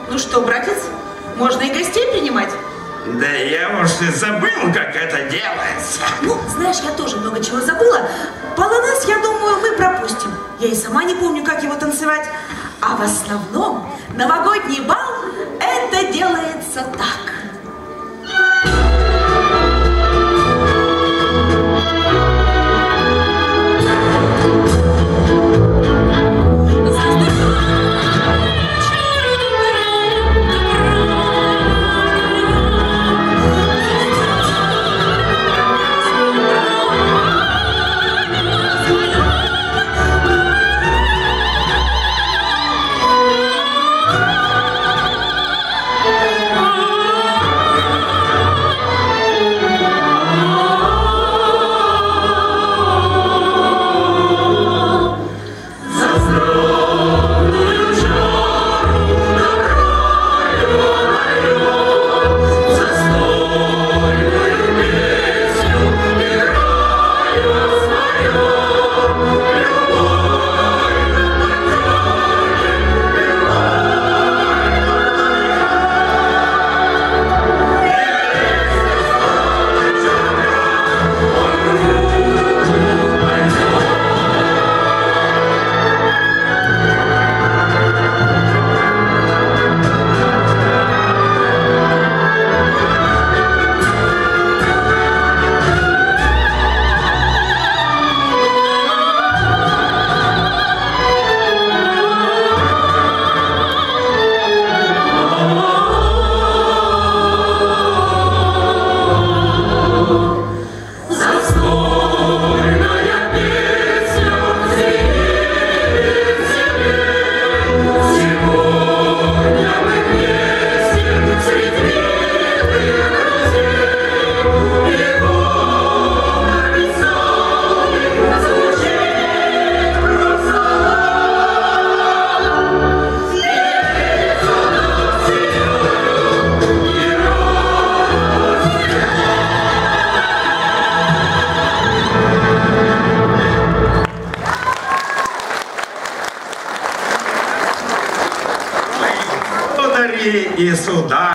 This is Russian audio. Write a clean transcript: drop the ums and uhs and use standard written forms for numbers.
Ну что, братец, можно и гостей принимать? Да я уж и забыл, как это делается. Ну, знаешь, я тоже много чего забыла. Полонез, я думаю, мы пропустим. Я и сама не помню, как его танцевать. А в основном новогодний бал – это делается так. И сюда.